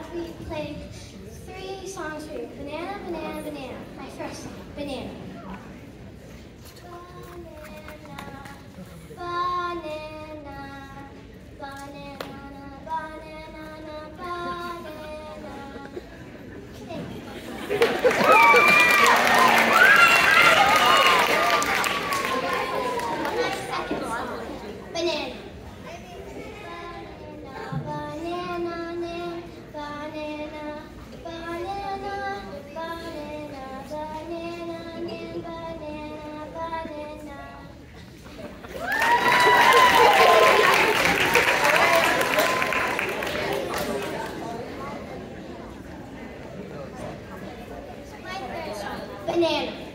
we played 3 songs for you. Banana, banana, banana. My first song, banana. Banana, banana, banana, banana. My second song, banana. Banana.